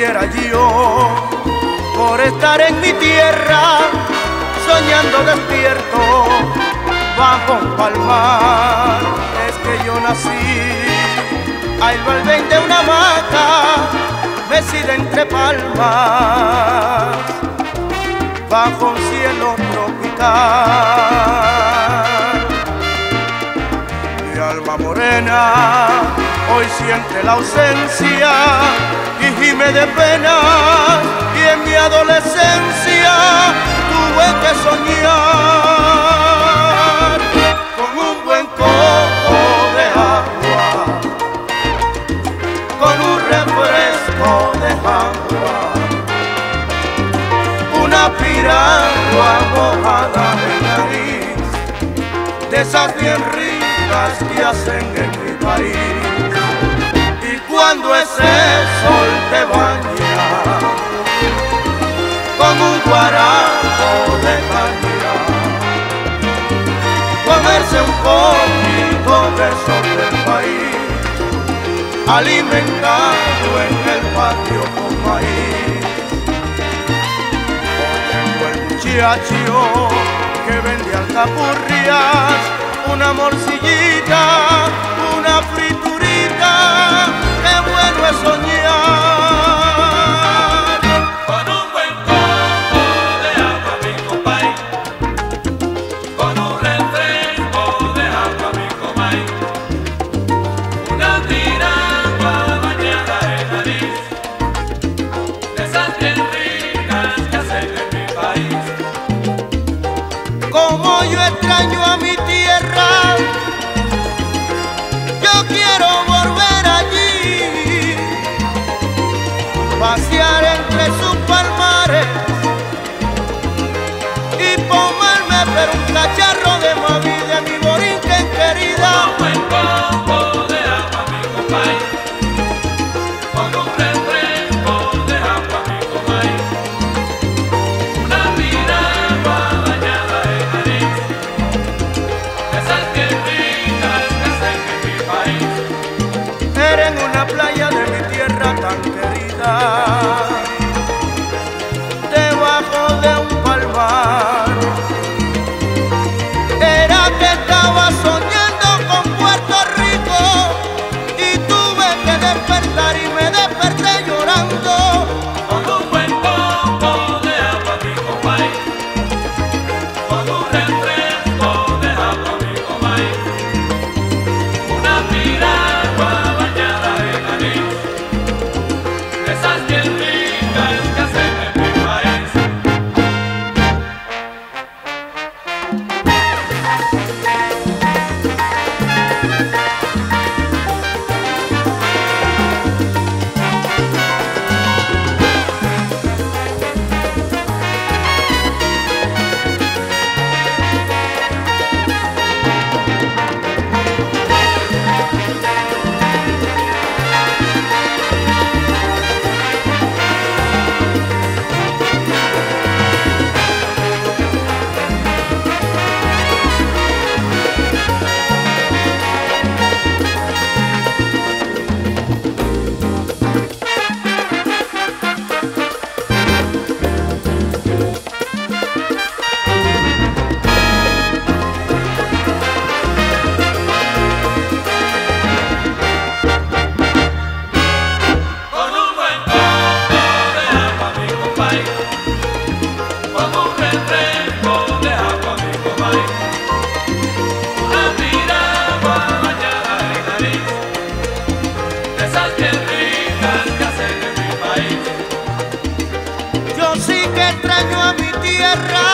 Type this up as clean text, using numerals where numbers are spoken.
muriera yo por estar en mi tierra, soñando despierto bajo un palmar. Es que yo nací al vaivén de una hamaca, mecida entre palmas, bajo un cielo tropical. Mi alma morena hoy siente la ausencia y gime de pena, y en mi adolescencia tuve que soñar con un buen copo de agua, con un refresco de agua, una piragua mojada de nariz, de esas bien ricas que hacen en mi país. Y cuando ese sol te baña con un guarapo de caña, comerse un poquito de sol del país, alimentado en el patio con maíz. Tengo el muchacho que vende alcapurrias, una morcillita, una friturita, qué bueno es soñar. Con un buen copo de agua, mi compay, con un refresco de agua, mi compay, una piragua bañada en nariz, de esas bien ricas que hacen en mi país. Como yo extraño a mi tierra, yo quiero volver allí, pasear entre sus palmares y ponerme pero un cacharro de maví de mi borinquen querida. Con un buen copo de agua, mi compay, con un refresco de agua, mi compay, una piragua bañada en nariz, de esas bien ricas que hacen en mi país. Era en una playa de mi tierra tan querida, debajo de un palmar. Era que estaba soñando con Puerto Rico y tuve que despertar y me desperté llorando. Con un buen copo de agua, mi compay, con un refresco de agua, mi compay, una piragua bañada en nariz, de esas bien ricas que hacen en mi país. Con un buen copo de agua, mi compay, con un refresco de agua, mi compay, una piragua bañada en nariz, de esas bien ricas que hacen en mi país. Yo sí que extraño a mi tierra,